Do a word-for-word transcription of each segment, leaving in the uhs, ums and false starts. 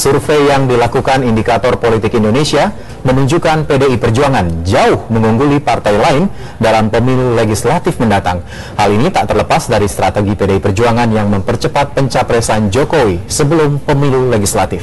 Survei yang dilakukan Indikator Politik Indonesia menunjukkan P D I Perjuangan jauh mengungguli partai lain dalam pemilu legislatif mendatang. Hal ini tak terlepas dari strategi P D I Perjuangan yang mempercepat pencapresan Jokowi sebelum pemilu legislatif.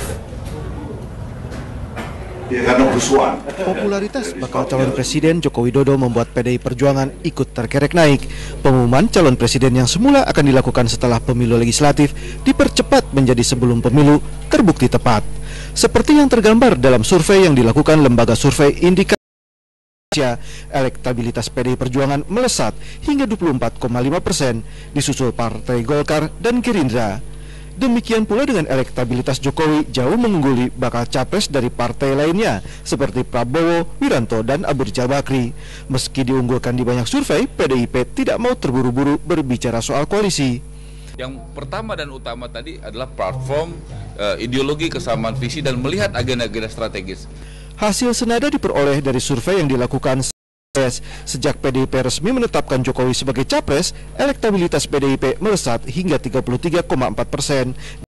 Popularitas bakal calon presiden Joko Widodo membuat P D I Perjuangan ikut terkerek naik. Pengumuman calon presiden yang semula akan dilakukan setelah pemilu legislatif dipercepat menjadi sebelum pemilu terbukti tepat. Seperti yang tergambar dalam survei yang dilakukan lembaga survei Indikator Indonesia, elektabilitas P D I Perjuangan melesat hingga dua puluh empat koma lima persen, disusul Partai Golkar dan Gerindra. Demikian pula dengan elektabilitas Jokowi jauh mengungguli bakal capres dari partai lainnya seperti Prabowo, Wiranto, dan Abu Rizal Bakri. Meski diunggulkan di banyak survei, P D I P tidak mau terburu-buru berbicara soal koalisi. Yang pertama dan utama tadi adalah platform, uh, ideologi, kesamaan visi, dan melihat agenda-agenda strategis. Hasil senada diperoleh dari survei yang dilakukan sejak P D I P resmi menetapkan Jokowi sebagai capres, elektabilitas P D I P melesat hingga tiga puluh tiga koma empat persen.